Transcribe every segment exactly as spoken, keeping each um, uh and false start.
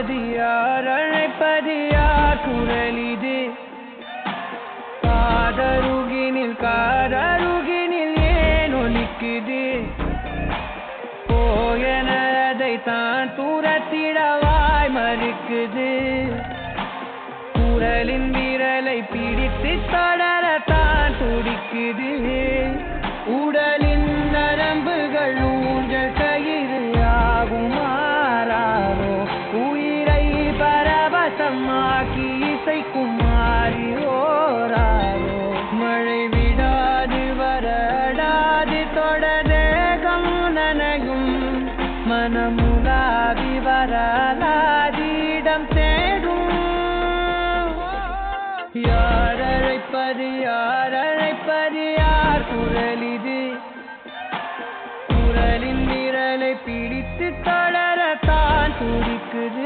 அழைப்பது யார் அழைப்பது யார் குரலிது காதருகினில் காதருகினில் ஏன் ஒலிக்குது போயனதை தான் தூரத்திடவாய் மறுக்குது குரலின் விரலை பிடித்து தொடரத்தான் துடிக்குது உடலின் நரம்புகள் ஊஞ்சல் கயிறு ஆகும் மாறாரோ உயிரை பரவசமாக்கி இசைக்கும் மாறி ஓராரோ மழை விடாது வரடாது தொடரேகம் நனையும் மனமுலாவி வரலாதிடம் தேடும் யார் அழைப்பது யார் அழைப்பது யார் குரலிது குரலின் விரலை பிடித்து தொடரத்தான் துடிக்குது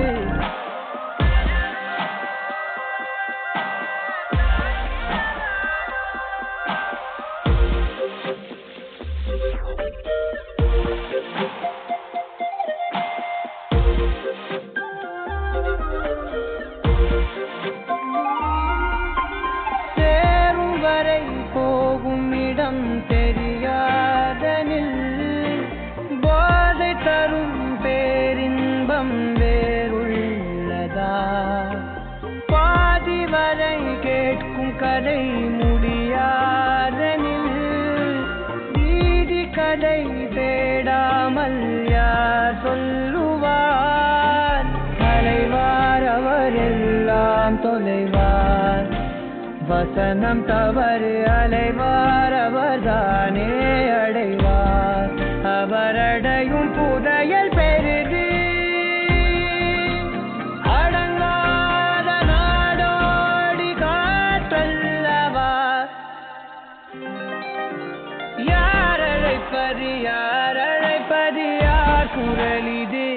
போகும் இடம் தெரியாதனில் போதை தரும் பேரின்பம் வேறுள்ளதா பாதி வரை கேட்கும் கதை முடியாதனில் நீதி கதை தேடாமல் யார் சொல்லுவார் அலைவார் அவர் எல்லாம் தொலைவார் வசனம் தவறு அலைவார் அவர்தானே அடைவார் அவரடையும் புதையல் பெரிது அடங்காத நாடோடி காற்றல்லவா யார் அழைப்பது யார் அழைப்பது யார் குரலிது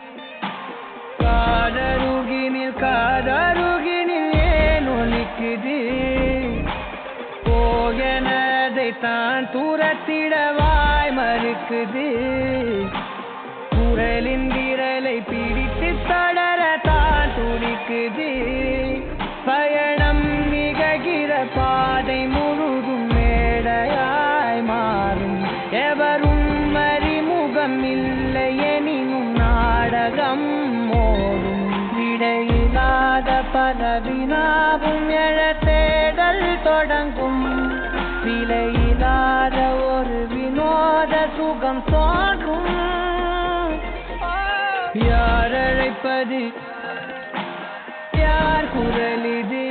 காதருகினில் காதருகினில் ஏன் ஒலிக்குது போயனதை தான் தூரத்திடவாய் மறுக்குது குரலின் விரலை பிடித்து தொடரத்தான் துடிக்குது பயணம் நிகழ்கிற பாதை முழுதும் மேடையாய் மாறும் எவரும் அறிமுகம் இல்லை எனினும் நாடகம் ஓடும் விடையில்லாத பல வினாவும் எழ தேடல் தொடங்கும் விலையில்லாத ஒரு வினோத சுகம் தோன்றும் யார் அழைப்பது யார் குரலிது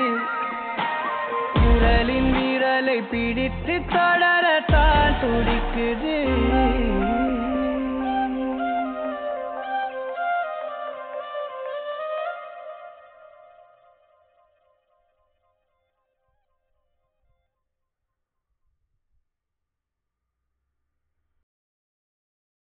குரலின் விரலை பிடித்து தொடரத்தான் துடிக்குது